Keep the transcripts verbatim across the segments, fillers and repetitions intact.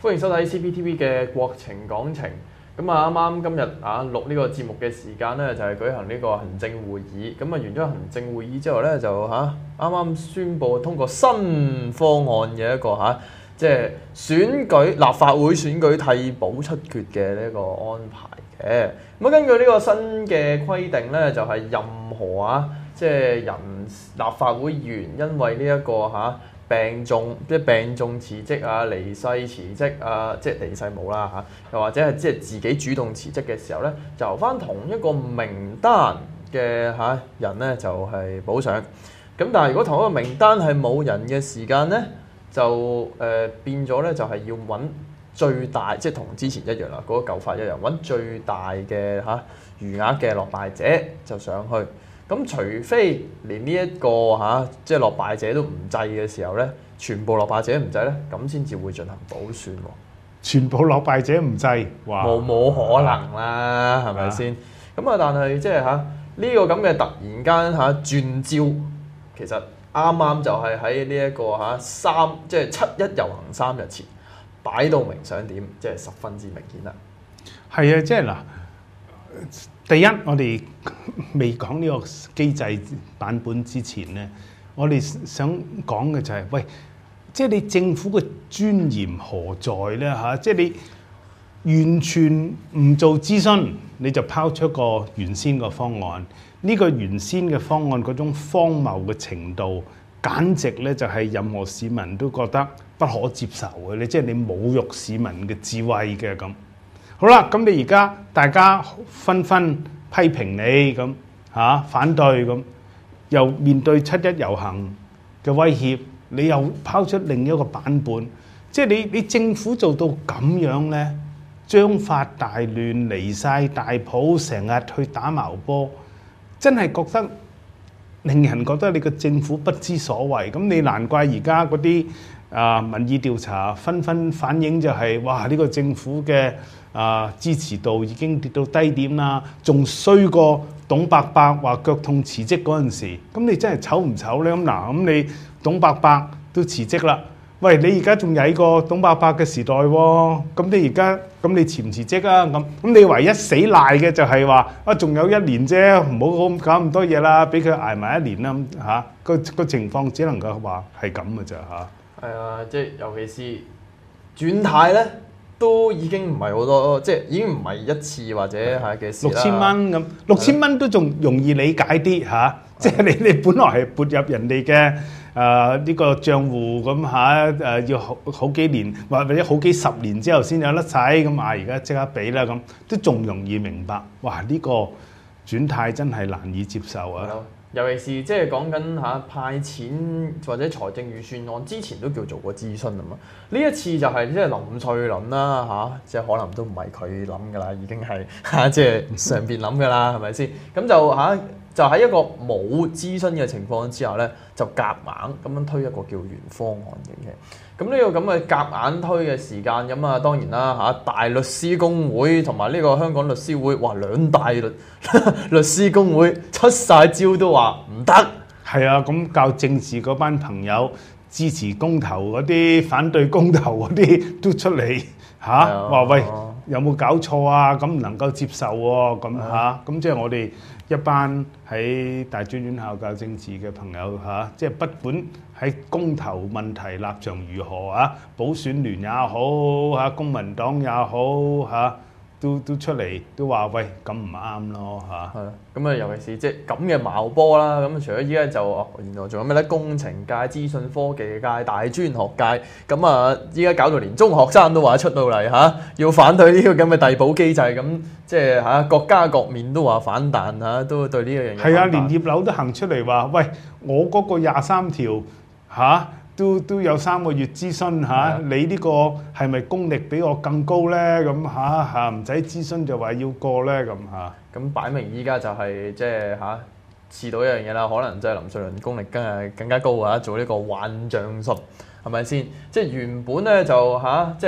歡迎收睇 C P T V 嘅國情講情。咁啊，啱啱今日啊錄呢個節目嘅時間咧，就係、是、舉行呢個行政會議。咁啊，完咗行政會議之後咧，就嚇啱啱宣布通過新方案嘅一個嚇、啊，即係選舉立法會選舉替補出缺嘅呢個安排嘅。咁啊，根據呢個新嘅規定咧，就係、是、任何啊，即係人立法會議員因為呢、這、一個嚇。啊病重即係病重辭職啊，離世辭職啊，即係離世冇啦嚇，又或者係即係自己主動辭職嘅時候咧，就由翻同一個名單嘅嚇人咧就係補上。咁但係如果同一個名單係冇人嘅時間咧，就誒、呃、變咗咧就係要揾最大，即係同之前一樣啦，嗰、那個舊法一樣，揾最大嘅嚇餘額嘅落敗者就上去。咁除非連呢一個嚇，即係落敗者都唔制嘅時候咧，全部落敗者唔制咧，咁先至會進行補選喎。 全部落敗者唔制，哇！ 冇冇可能啦，係咪先？咁啊，但係即係嚇呢個咁嘅突然間嚇轉招，其實啱啱就係喺呢一個嚇三，即係七一遊行三日前擺到明想點，即係十分之明顯啦。 係啊，即係嗱。第一，我哋未講呢個機制版本之前咧，我哋想講嘅就係、是，喂，即係你政府嘅尊嚴何在咧？嚇，即係你完全唔做諮詢，你就拋出個原先個方案。呢、這個原先嘅方案嗰種荒謬嘅程度，簡直咧就係任何市民都覺得不可接受嘅。你即係你侮辱市民嘅智慧嘅咁。好啦，咁你而家大家紛紛批評你咁嚇、啊、反對咁，又面對七一遊行嘅威脅，你又拋出另一個版本，即係你你政府做到咁樣咧，章法大亂，離晒大譜，成日去打矛波，真係覺得令人覺得你個政府不知所謂。咁你難怪而家嗰啲啊民意調查紛紛反映就係、是、哇呢、這個政府嘅啊支持度已經跌到低點啦，仲衰過董伯伯話腳痛辭職嗰陣時。咁你真係醜唔醜咧？咁嗱，咁你董伯伯都辭職啦，喂，你而家仲曳過董伯伯嘅時代喎？咁你而家咁你辭唔辭職啊？咁咁你唯一死賴嘅就係話啊，仲有一年啫，唔好咁搞咁多嘢啦，俾佢捱埋一年啦咁嚇。個個情況只能夠話係咁嘅啫嚇。 係啊，即係尤其是轉態咧。都已經唔係好多，即係已經唔係一次或者係嘅事啦。 六千蚊咁，六千蚊都仲容易理解啲嚇、啊，即係你你本來係撥入人哋嘅誒呢個帳戶咁嚇誒，要好好幾年或或者好幾十年之後先有得使咁啊，而家即刻俾啦咁，都仲容易明白。哇！呢、這個轉態真係難以接受啊！ 尤其是即係講緊嚇派錢或者財政預算案之前都叫做過諮詢啊嘛，呢一次就係即係林翠麟啦嚇，即係可能都唔係佢諗噶啦，已經係嚇即係上邊諗噶啦，係咪先？咁就嚇就喺一個冇諮詢嘅情況之下咧，就夾硬咁樣推一個叫原方案嘅嘢。咁呢個咁嘅夾硬推嘅時間，咁啊當然啦嚇，大律師公會同埋呢個香港律師會，哇兩大律律師公會出晒招都話唔得。 係啊，咁教政治嗰班朋友支持公投嗰啲，反對公投嗰啲都出嚟嚇，話、啊、喂有冇搞錯啊？咁唔能夠接受喎，咁嚇，咁即係我哋一班喺大專院校教政治嘅朋友嚇，即係不管喺公投問題立場如何啊，保選聯也好嚇，公民黨也好嚇，都都出嚟都話喂咁唔啱咯嚇。 係咁啊，尤其是即係咁嘅矛波啦。咁除咗依家就哦，原來仲有咩咧？工程界、資訊科技界、大專學界，咁啊依家搞到連中學生都話出到嚟嚇、啊，要反對呢個咁嘅遞補機制。咁即係嚇各家各面都話反彈嚇、啊，都對呢一樣嘢。係啊，連葉劉都行出嚟話：喂，我嗰個廿三條嚇。啊都都有三個月諮詢嚇、啊，你呢個係咪功力比我更高咧？咁嚇嚇唔使諮詢就話要過咧咁嚇。 咁擺明依家就係即係嚇試到一樣嘢啦，可能即係林翠麟功力更係更加高啊！做呢個幻象術係咪先？即係原本咧就嚇即係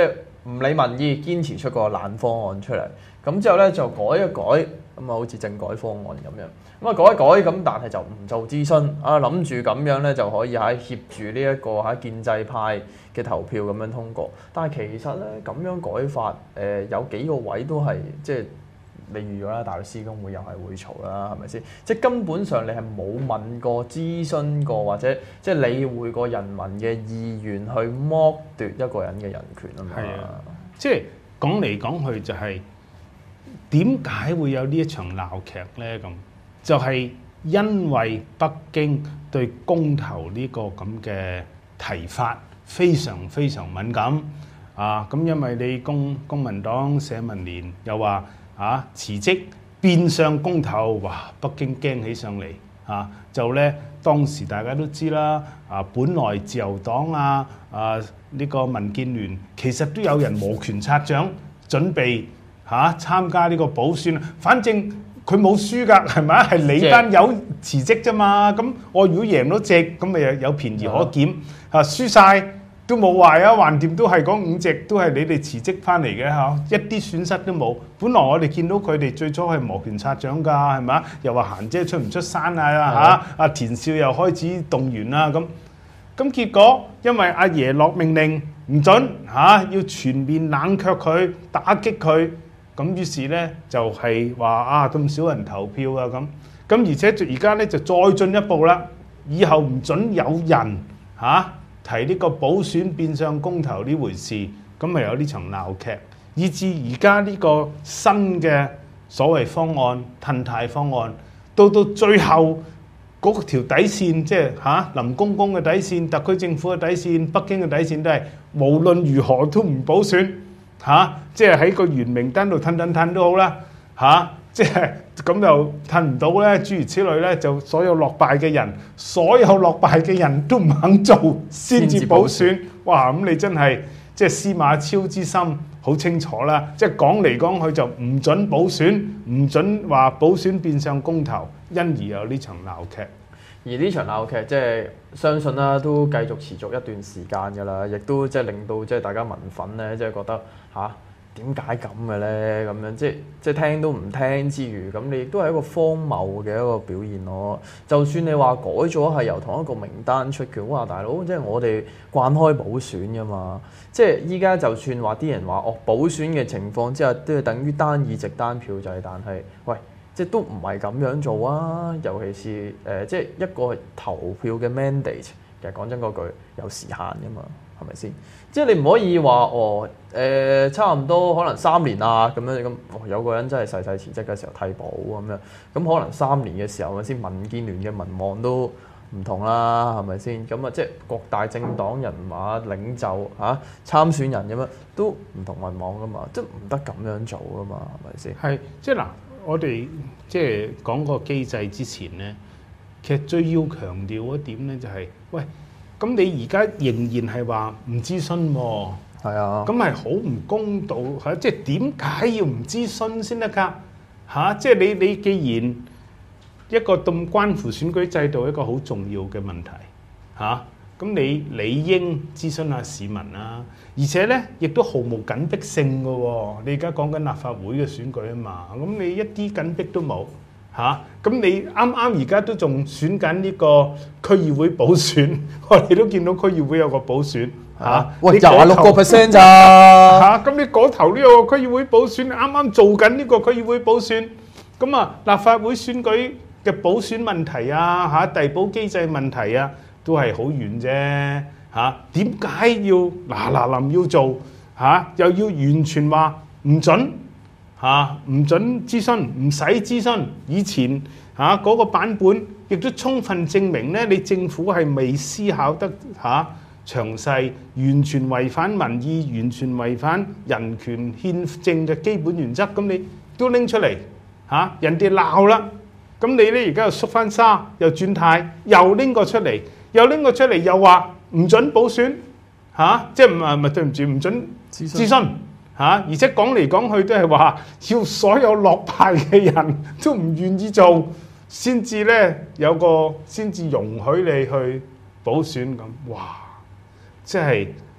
唔理民意，堅持出個爛方案出嚟。咁之後咧就改一改，咁啊好似政改方案咁樣。咁啊改一改，咁但係就唔做諮詢，啊諗住咁樣咧就可以喺協住呢一個喺建制派嘅投票咁樣通過。但係其實咧咁樣改法，誒、呃、有幾個位都係即係你預咗啦，大律師公會又係會嘈啦，係咪先？即係根本上你係冇問過、諮詢過或者即係理會過人民嘅意願去剝奪一個人嘅人權啊嘛。 係啊，即係講嚟講去就係點解會有呢一場鬧劇咧？咁就係因為北京對公投呢個咁嘅提法非常非常敏感啊！咁因為你公公民黨社民連又話啊辭職變相公投，哇！北京驚起上嚟啊！就咧當時大家都知啦，啊本來自由黨啊啊呢個民建聯其實都有人摩拳擦掌準備嚇、啊、參加呢個補選，反正佢冇輸㗎，係咪啊？係你班友辭職啫嘛。咁我如果贏到隻，咁咪有有便宜可檢嚇；輸晒都冇壞啊，橫掂都係嗰五隻都係你哋辭職翻嚟嘅嚇，一啲損失都冇。本來我哋見到佢哋最初係摩拳擦掌㗎，係咪啊？又話嫻姐出唔出山啊嚇，阿田少又開始動員啦咁。咁結果因為阿爺落命令唔準嚇，要全面冷卻佢，打擊佢。咁於是咧就係話啊咁少人投票啊咁，咁而且而家咧就再進一步啦，以後唔準有人嚇、啊、提呢個補選變相公投呢回事，咁咪有呢場鬧劇，以至而家呢個新嘅所謂方案褪軚方案，到到最後嗰條底線，即係嚇林公公嘅底線、特區政府嘅底線、北京嘅底線都係無論如何都唔補選。嚇、啊！即係喺個原名單度褪褪褪都好啦，嚇、啊！即係咁又褪唔到咧，諸如此類咧，就所有落敗嘅人，所有落敗嘅人都唔肯做，先至補選。哇！咁你真係即係司馬昭之心好清楚啦。即係講嚟講去就唔準補選，唔準話補選變相公投，因而有呢場鬧劇。 而呢場鬧劇即係相信啦，都繼續持續一段時間㗎啦，亦都即係令到即係大家民憤咧，即係覺得吓，點解咁嘅咧？咁樣即係即係聽都唔聽之餘，咁你亦都係一個荒謬嘅一個表現咯。就算你話改咗係由同一個名單出嘅，哇大佬，即係我哋慣開補選㗎嘛。即係依家就算話啲人話哦補選嘅情況之下，都係等於單議席單票制，但係喂。即係都唔係咁樣做啊！尤其是誒、呃，即係一個投票嘅 mandate，其實講真嗰句有時限㗎嘛，係咪先？即係你唔可以話哦誒、呃，差唔多可能三年啊咁樣咁、哦，有個人真係逝世辭職嘅時候替補咁樣，咁可能三年嘅時候咪先，民建聯嘅民望都唔同啦，係咪先？咁啊，即係各大政黨人馬領袖嚇、啊、參選人咁樣都唔同民望㗎嘛，即係唔得咁樣做㗎嘛，係咪先？ 係即係嗱。我哋即係講個機制之前咧，其實最要強調一點咧就係、是，喂，咁你而家仍然係話唔諮詢喎， 係啊， 咁係好唔公道嚇，即係點解要唔諮詢先得㗎？嚇，即係你你既然一個咁關乎選舉制度一個好重要嘅問題嚇，咁你理應諮詢下市民啦，而且咧亦都毫無緊迫性嘅喎。你而家講緊立法會嘅選舉啊嘛，咁你一啲緊迫都冇嚇。咁你啱啱而家都仲選緊呢個區議會補選，我哋都見到區議會有個補選嚇。 喂，又係六個 percent 咋嚇？咁你嗰頭呢個區議會補選，啱啱做緊呢個區議會補選，咁啊立法會選舉嘅補選問題啊嚇，遞補機制問題啊。都係好遠啫嚇，點解要嗱嗱臨要做嚇、啊？又要完全話唔準嚇，唔準諮詢，唔使諮詢。以前嚇嗰、啊那個版本亦都充分證明咧，你政府係未思考得嚇、啊、詳細，完全違反民意，完全違反人權憲政嘅基本原則。咁你都拎出嚟嚇、啊，人哋鬧啦，咁你咧而家又縮翻沙，又轉態，又拎個出嚟。又拎個出嚟，又話唔準補選嚇、啊，即係唔係唔係對唔住，唔準諮詢嚇，而且講嚟講去都係話要所有落敗嘅人都唔願意做，先至咧有個先至容許你去補選咁，哇！即係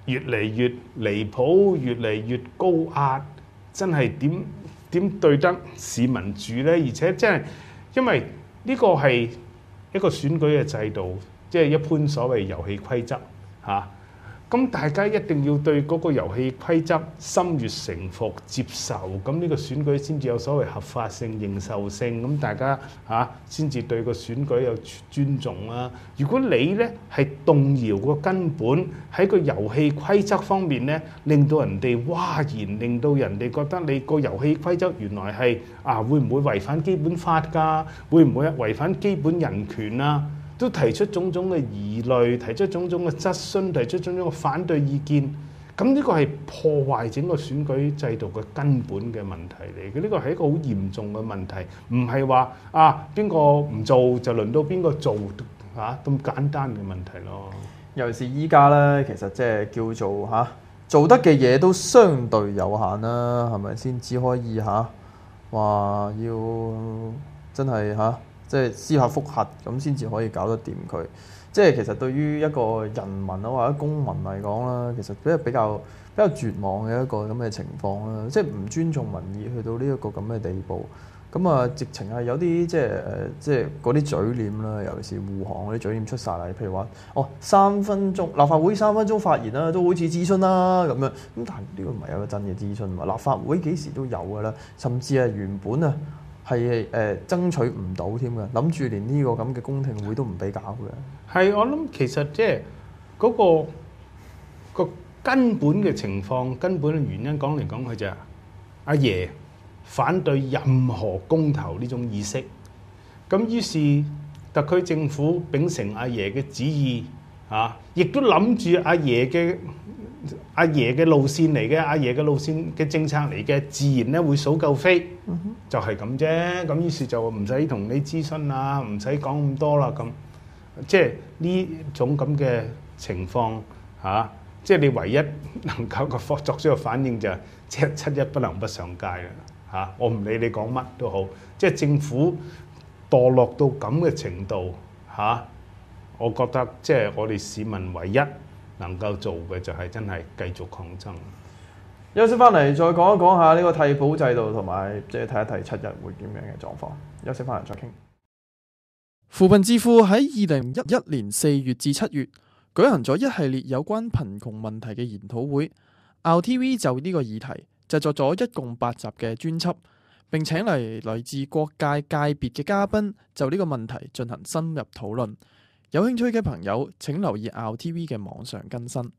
越嚟越離譜，越嚟越高壓，真係點點對得市民住呢？而且真係因為呢個係一個選舉嘅制度，即係一般所謂遊戲規則嚇。咁大家一定要對嗰個遊戲規則心悅誠服接受，咁呢個選舉先至有所謂合法性、認受性，咁大家嚇先至對個選舉有尊重啦。如果你呢係動搖個根本喺個遊戲規則方面呢，令到人哋嘩然，令到人哋覺得你個遊戲規則原來係啊會唔會違反基本法㗎？會唔會違反基本人權啊？都提出種種嘅疑慮，提出種種嘅質詢，提出種種嘅反對意見。咁呢個係破壞整個選舉制度嘅根本嘅問題嚟嘅。呢個係一個好嚴重嘅問題，唔係話啊邊個唔做就輪到邊個做嚇咁簡單嘅問題咯。 尤其是依家咧，其實即係叫做嚇、啊、做得嘅嘢都相對有限啦，係咪先？只可以嚇話要真係嚇。啊即係司法覆核咁先至可以搞得掂佢。即係其實對於一個人民啊或者公民嚟講啦，其實比較比較比較絕望嘅一個咁嘅情況啦。即係唔尊重民意去到呢一個咁嘅地步。咁啊，直情係有啲即係誒，即係嗰啲嘴臉啦，尤其是護航嗰啲嘴臉出晒嚟。譬如話，哦三分鐘立法會三分鐘發言啦，都好似諮詢啦咁樣。咁但係呢個唔係一個真嘅諮詢嘛。立法會幾時都有㗎啦，甚至係原本啊。係誒、呃、爭取唔到添嘅，諗住連呢個咁嘅公聽會都唔俾搞嘅。 係我諗其實即係嗰個個根本嘅情況，根本嘅原因講嚟講去就係阿爺反對任何公投呢種意識。咁於是特區政府秉承阿爺嘅旨意啊，亦都諗住阿爺嘅阿爺嘅路線嚟嘅，阿爺嘅路線嘅政策嚟嘅，自然咧會數夠飛，嗯、哼就係咁啫。咁於是就唔使同你諮詢啊，唔使講咁多啦。咁即係呢種咁嘅情況嚇、啊，即係你唯一能夠個作出嘅反應就係即係七一不能不上街啦嚇。我唔理你講乜都好，即係政府墮落到咁嘅程度嚇、啊，我覺得即係我哋市民唯一能夠做嘅就係真係繼續抗爭。 休息翻嚟再講一講下呢個替補制度同埋即係睇一睇七日會點樣嘅狀況。休息翻嚟再傾。 扶貧智庫喺二零一一年四月至七月舉行咗一系列有關貧窮問題嘅研討會。R T V 就呢個議題製作咗一共八集嘅專輯，並請嚟來自各界界別嘅嘉賓就呢個問題進行深入討論。有興趣嘅朋友請留意 R T V 嘅網上更新。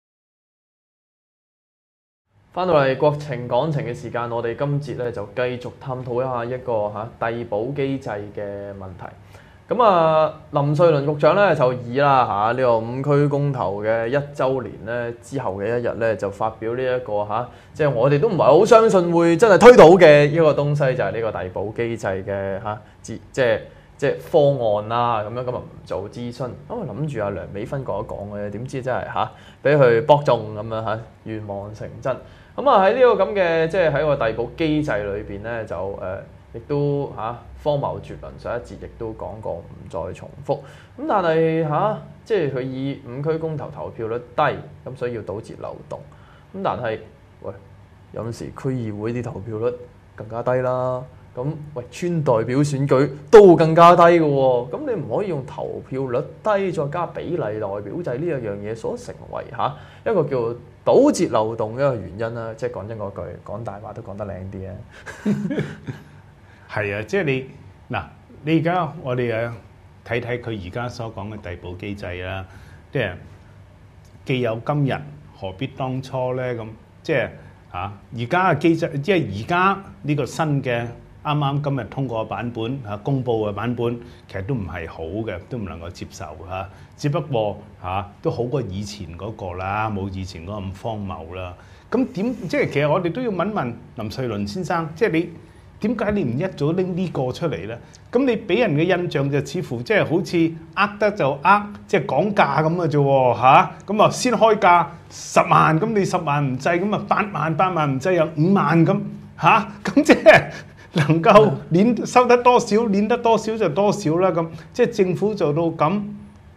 翻到嚟國情講情嘅時間，我哋今節咧就繼續探討一下一個嚇遞補機制嘅問題。咁啊，林瑞麟局長咧就以啦嚇呢個五區公投嘅一週年咧之後嘅一日咧，就發表呢、這、一個嚇，即係我哋都唔係好相信會真係推到嘅一個東西，就係、是、呢個遞補機制嘅嚇，即即係即係方案啦。咁樣咁啊唔做諮詢，咁啊諗住阿梁美芬講一講嘅，點知真係嚇俾佢博中咁樣嚇，願望成真。咁啊喺呢個咁嘅即係喺個遞補機制裏邊咧，就誒。呃亦都嚇、啊、荒謬絕倫，上一節亦都講過，唔再重複。咁但係嚇、啊，即係佢以五區公投投票率低，咁所以要堵截漏洞。咁但係，喂，有陣時區議會啲投票率更加低啦。咁喂，村代表選舉都更加低嘅喎。咁你唔可以用投票率低再加比例代表制呢一樣嘢所成為嚇、啊、一個叫堵截漏洞嘅一個原因啦。即係講真嗰句，講大話都講得靚啲啊！ 係啊，即係你嗱，你而家我哋誒睇睇佢而家所講嘅遞補機制啦，即係既有今日，何必當初咧？咁即係嚇，而家嘅機制，即係而家呢個新嘅啱啱今日通過嘅版本嚇，公佈嘅版本，其實都唔係好嘅，都唔能夠接受嚇。只不過嚇都好過以前嗰個啦，冇以前嗰個咁荒謬啦。咁點即係其實我哋都要問問林瑞麟先生，即係你。點解你唔一早拎呢個出嚟咧？咁你俾人嘅印象就似乎即係好似呃得就呃，即係講價咁嘅啫喎嚇。咁啊先開價十萬，咁你十萬唔制，咁啊八萬八萬唔制又五萬咁嚇。咁即係能夠攣收得多少，攣得多少就多少啦。咁即係政府做到咁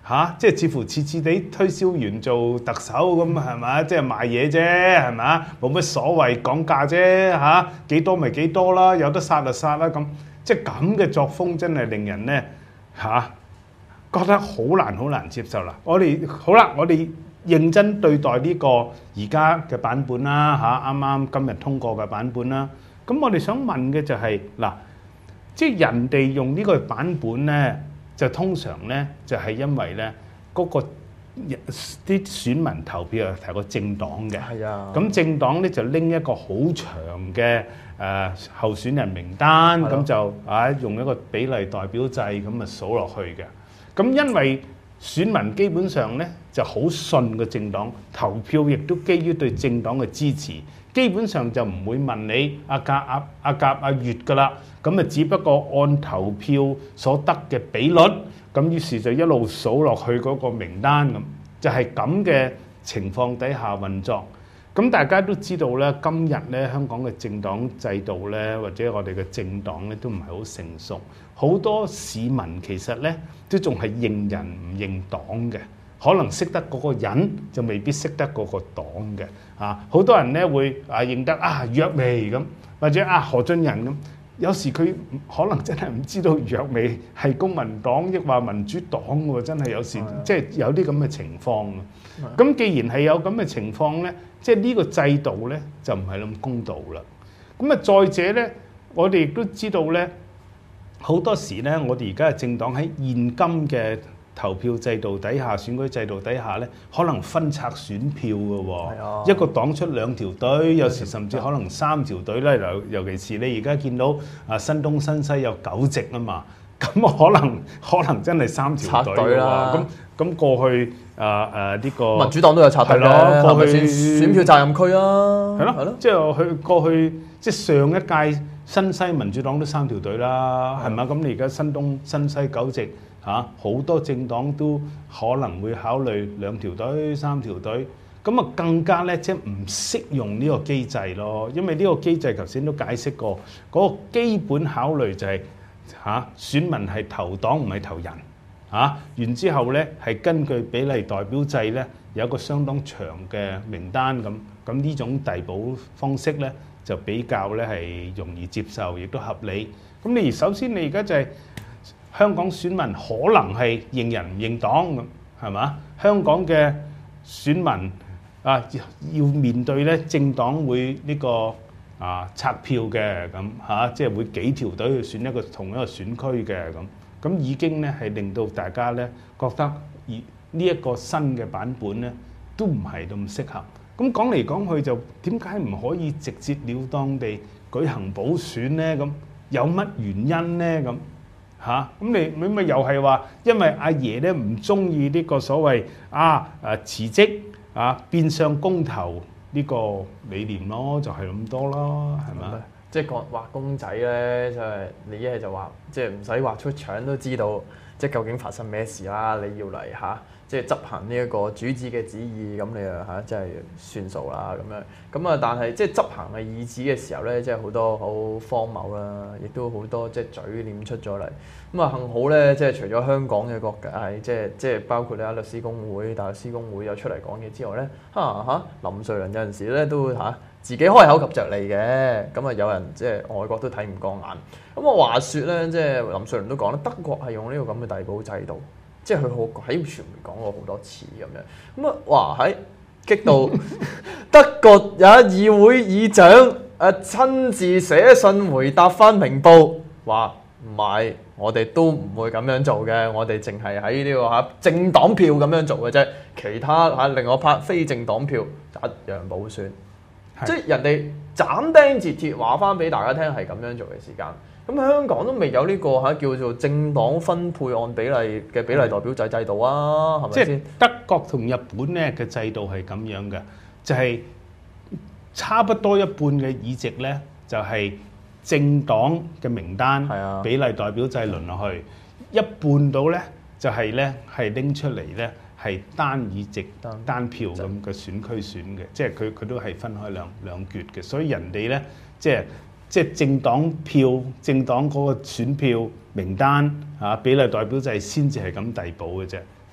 嚇，即係似乎似似地推銷員做特首咁係嘛？即係賣嘢啫係嘛？冇乜所謂講價啫嚇，幾多咪幾多啦，有得殺就殺啦咁。即係咁嘅作風真係令人咧嚇覺得好難好難接受啦。我哋好啦，我哋認真對待呢個而家嘅版本啦嚇，啱啱今日通過嘅版本啦。咁我哋想問嘅就係嗱，即係人哋用呢個版本咧。就通常咧，就係因為咧嗰個啲選民投票係個政黨嘅， 係啊。 咁政黨咧就拎一個好長嘅誒候選人名單，咁就啊用一個比例代表制咁啊數落去嘅。咁因為選民基本上咧就好信個政黨，投票亦都基於對政黨嘅支持，基本上就唔會問你阿甲阿阿甲阿乙噶啦。咁啊，只不過按投票所得嘅比率，咁於是就一路數落去嗰個名單咁，就係咁嘅情況底下運作。咁大家都知道咧，今日咧香港嘅政黨制度咧，或者我哋嘅政黨咧，都唔係好成熟。好多市民其實咧都仲係認人唔認黨嘅，可能識得嗰個人就未必識得嗰個黨嘅。啊，好多人咧會啊認得啊若薇咁，或者啊何俊仁咁。有時佢可能真係唔知道若薇係公民黨抑或民主黨喎，真係有時即係有啲咁嘅情況。咁既然係有咁嘅情況咧，即係呢個制度咧就唔係咁公道啦。咁啊，再者咧，我哋亦都知道咧，好多時咧，我哋而家嘅政黨喺現今嘅投票制度底下、選舉制度底下咧，可能分拆選票嘅喎，一個黨出兩條隊，有時甚至可能三條隊咧。尤尤其是你而家見到啊新東新西有九席啊嘛，咁可能可能真係三條隊啦。咁咁過去啊誒呢個民主黨都有拆隊嘅，過去選票責任區啊， 係咯係咯，即係去過去即係上一屆新西民主黨都三條隊啦，係咪？咁你而家新東新西九席。嚇，好多政黨都可能會考慮兩條隊、三條隊，咁啊更加咧即係唔適用呢個機制咯。因為呢個機制頭先都解釋過，嗰個基本考慮就係嚇選民係投黨唔係投人嚇。然之後咧係根據比例代表制咧有一個相當長嘅名單咁，咁呢種遞補方式咧就比較咧係容易接受，亦都合理。咁你首先你而家就係。香港選民可能係認人唔認黨咁，係嘛？香港嘅選民啊，要面對咧政黨會呢個啊拆票嘅咁嚇，即係會幾條隊去選一個同一個選區嘅咁，咁已經咧係令到大家咧覺得而呢一個新嘅版本咧都唔係咁適合。咁講嚟講去就點解唔可以直接了當地舉行補選咧？咁有乜原因咧？咁嚇咁你你咪又係話，因為阿爺咧唔中意呢個所謂啊誒辭職啊變相公投呢個理念咯，就係咁多咯，係咪？ 即係講畫公仔咧，就係你一係就畫，即係唔使畫出腸都知道，即係究竟發生咩事啦。你要嚟嚇，即係執行呢一個主子嘅旨意，咁你啊嚇，即係算數啦咁樣。咁啊，但係即係執行嘅意旨嘅時候咧，即係好多好荒謬啦，亦都好多即係嘴臉出咗嚟。咁啊，幸好咧，即係除咗香港嘅各界，即係即係包括你啊律師公會、大律師公會有出嚟講嘢之外咧，嚇嚇林瑞麟有陣時咧都會嚇自己開口及着嚟嘅。咁啊，有人即係外國都睇唔過眼。咁我話説咧，即係林瑞麟都講啦，德國係用呢個咁嘅遞補制度，即係佢好喺傳媒講過好多次咁樣。咁啊，哇喺激到德國有議會議長誒親自寫信回答翻明報，話唔係。我哋都唔會咁樣做嘅，我哋淨係喺呢個嚇政黨票咁樣做嘅啫，其他嚇另外一 part 非政黨票就一樣補選，即係人哋斬釘截鐵話翻俾大家聽係咁樣做嘅時間。咁香港都未有呢個嚇叫做政黨分配按比例嘅比例代表制制度啊，係咪先？ 即係德國同日本咧嘅制度係咁樣嘅，就係差不多一半嘅議席咧就係政黨嘅名單比例代表制輪落去，一半到咧就係咧係拎出嚟咧係單議席單票咁嘅選區選嘅，即係佢佢都係分開兩兩橛嘅，所以人哋咧即係即係政黨票政黨嗰個選票名單啊比例代表制先至係咁遞補嘅啫。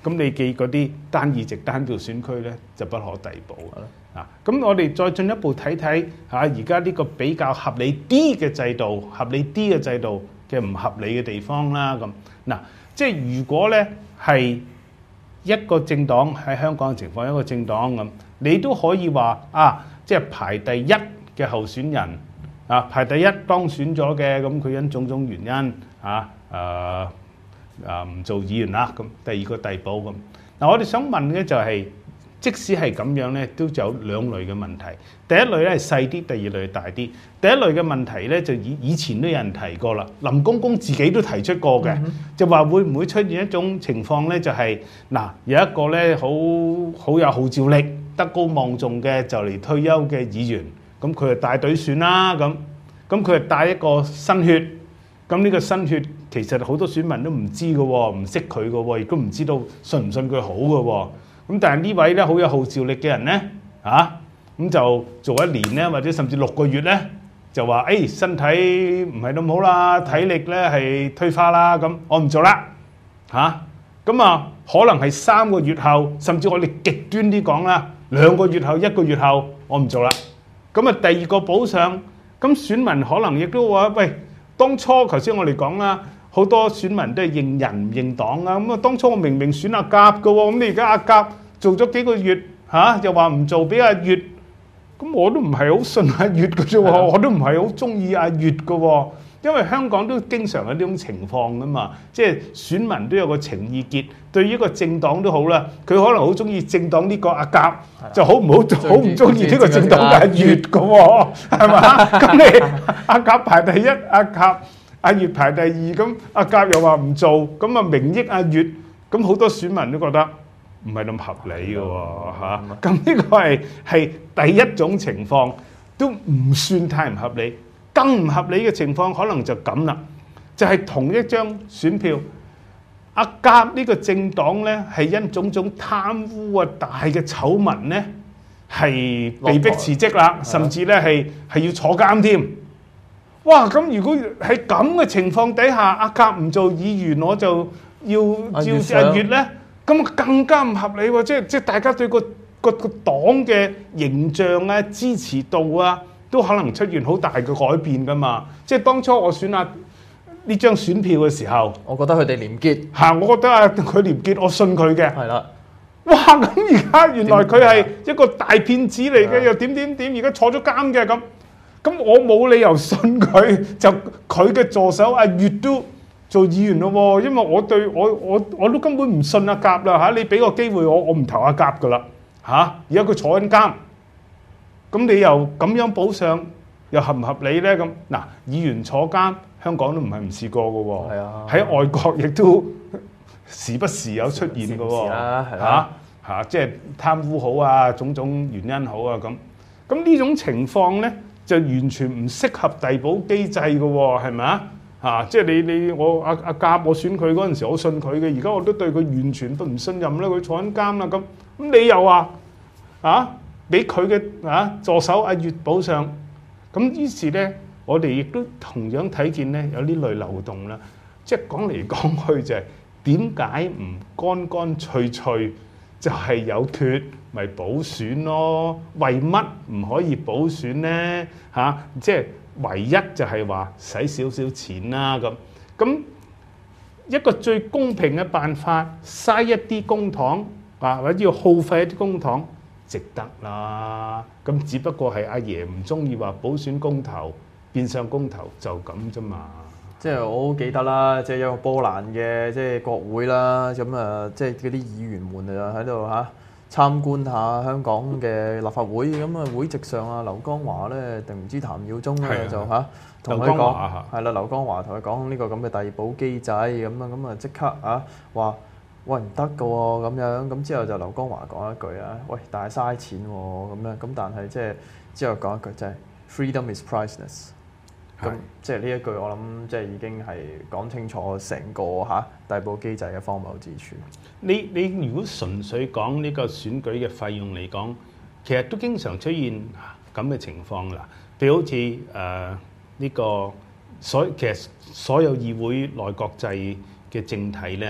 咁你記嗰啲單議席單票選區咧就不可遞補啊！咁我哋再進一步睇睇嚇，而家呢個比較合理啲嘅制度，合理啲嘅制度嘅唔合理嘅地方啦。咁嗱，即係如果咧係一個政黨喺香港嘅情況，一個政黨咁，你都可以話啊，即係排第一嘅候選人啊，排第一當選咗嘅，咁佢因種種原因啊誒誒唔做議員啦，咁第二個遞補咁。嗱，我哋想問嘅就係，即使係咁樣咧，都有兩類嘅問題。第一類咧係細啲，第二類大啲。第一類嘅問題咧就以以前都有人提過啦，林公公自己都提出過嘅，就話會唔會出現一種情況咧，就係嗱有一個咧好好有號召力、德高望重嘅就嚟退休嘅議員，咁佢就帶隊選啦，咁咁佢就帶一個新血，咁呢個新血其實好多選民都唔知嘅喎，唔識佢嘅喎，亦都唔知道信唔信佢好嘅喎。咁但係呢位咧好有號召力嘅人咧，嚇咁就做一年咧，或者甚至六個月咧，就話誒身體唔係咁好啦，體力咧係退化啦，咁我唔做啦，嚇咁啊可能係三個月後，甚至我哋極端啲講啦，兩個月後、一個月後我唔做啦。咁啊第二個補上，咁選民可能亦都話喂，當初頭先我哋講啦。好多選民都係認人唔認黨啊！咁啊，當初我明明選阿甲嘅喎，咁你而家阿甲做咗幾個月嚇，又話唔做俾阿乙，咁我都唔係好信阿乙嘅啫喎，我都唔係好中意阿乙嘅喎，因為香港都經常有呢種情況噶嘛，即係選民都有個情意結，對於一個政黨都好啦，佢可能好中意政黨呢個阿甲，就好唔好好唔中意呢個政黨嘅阿乙嘅喎，係嘛？咁你阿甲排第一，阿甲。阿乙排第二，咁阿甲又話唔做，咁啊名益阿乙，咁好多選民都覺得唔係咁合理嘅喎嚇。咁呢個係係第一種情況，都唔算太唔合理。更唔合理嘅情況可能就咁啦，就係同一張選票，阿甲呢個政黨咧係因種種貪污啊大嘅醜聞咧係被逼辭職啦，甚至咧係係要坐監添。哇！咁如果喺咁嘅情況底下，阿甲唔做議員，我就要照阿乙咧，咁更加唔合理喎！即係即係大家對個個個黨嘅形象啊、支持度啊，都可能出現好大嘅改變噶嘛！即係當初我選阿呢張選票嘅時候， 我覺得佢哋廉潔嚇，我覺得啊佢廉潔，我信佢嘅。係啦。 哇！咁而家原來佢係一個大騙子嚟嘅，又點點點，而家坐咗監嘅咁。咁我冇理由信佢，就佢嘅助手阿乙都做議員咯喎，因為我對我我我都根本唔信阿甲啦嚇，你俾個機會我，我唔投阿甲噶啦嚇，而家佢坐緊監，咁你又咁樣補上，又合唔合理咧？咁嗱，議員坐監，香港都唔係唔試過嘅喎，係啊，喺外國亦都時不時有出現嘅喎，嚇嚇，即係貪污好啊，種種原因好啊咁，咁呢種情況咧，就完全唔適合遞補機制嘅喎，係咪啊？嚇，即係你你我阿阿甲，我選佢嗰陣時，我信佢嘅，而家我都對佢完全都唔信任啦，佢坐緊監啦，咁咁你又話啊，俾佢嘅啊助手阿乙補上，咁於是咧，我哋亦都同樣睇見咧有呢類漏洞啦。即係講嚟講去就係點解唔乾乾脆脆就係有缺？咪補選咯？為乜唔可以補選呢？嚇、啊，即係唯一就係話使少少錢啦咁。咁一個最公平嘅辦法，嘥一啲公帑啊，或者要耗費一啲公帑，值得啦。咁只不過係阿爺唔中意話補選公投，變相公投就咁啫嘛。 即係我好記得啦，即係有個波蘭嘅即係國會啦，咁啊，即係嗰啲議員們啊喺度嚇。參觀下香港嘅立法會，咁啊會籍上啊劉江華咧定唔知譚耀宗咧就嚇同佢講係啦，劉江華同佢講呢個咁嘅遞補機制咁啊，咁啊即刻啊話喂唔得㗎喎咁樣，咁之後就劉江華講一句啊，喂但係嘥錢喎咁樣，咁但係即係之後講一句即係 freedom is priceless。咁即係呢一句，我諗即係已經係講清楚成個嚇遞補機制嘅荒謬之處。 你你如果純粹講呢個選舉嘅費用嚟講，其實都經常出現咁嘅情況啦。譬如好似誒呢個所其實所有議會內閣制嘅政體咧，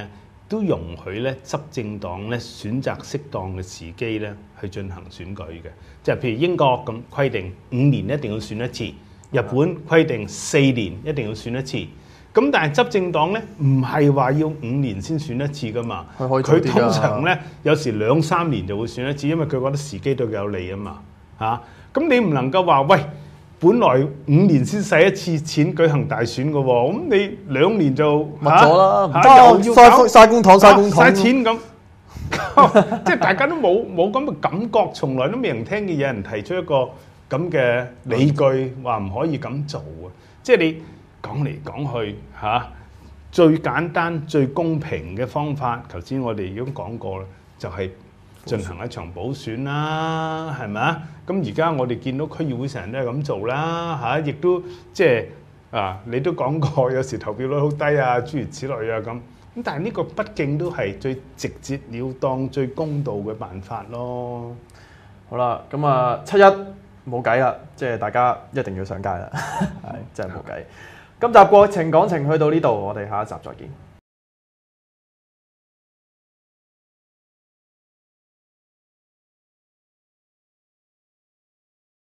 都容許咧執政黨咧選擇適當嘅時機咧去進行選舉嘅，即係譬如英國咁規定五年一定要選一次，日本規定四年一定要選一次。咁但係執政黨咧唔係話要五年先選一次噶嘛，佢通常咧有時兩三年就會選一次，因為佢覺得時機對佢有利啊嘛嚇。咁你唔能夠話喂，本來五年先使一次錢舉行大選嘅喎，咁你兩年就密咗啦，唔嚇得， 又要搞嘥公帑，嘥公帑， 嘥錢咁，即係大家都冇冇咁嘅感覺，從來都未人聽見有人提出一個咁嘅理據話唔可以咁做啊！即係你講嚟講去嚇，最簡單最公平嘅方法，頭先我哋已經講過啦，就係進行一場補選啦，係咪啊？咁而家我哋見到區議會成日都係咁做啦，嚇，亦都即係啊，你都講過有時投票率好低啊，諸如此類啊咁。咁但係呢個畢竟都係最直接了當、最公道嘅辦法咯。 好啦，咁啊七一冇計啦，即係大家一定要上街啦，係真係冇計。今集國情講情去到呢度，我哋下一集再見。